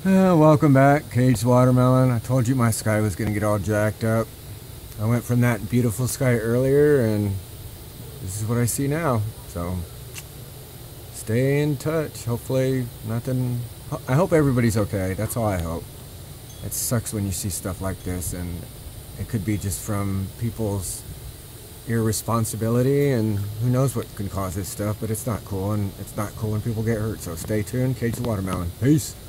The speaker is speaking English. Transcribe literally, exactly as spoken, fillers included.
Uh, welcome back, Caged Watermelon. I told you my sky was going to get all jacked up. I went from that beautiful sky earlier, and this is what I see now. So, stay in touch. Hopefully, nothing. I hope everybody's okay. That's all I hope. It sucks when you see stuff like this, and it could be just from people's irresponsibility, and who knows what can cause this stuff, but it's not cool, and it's not cool when people get hurt. So, stay tuned. Caged Watermelon. Peace.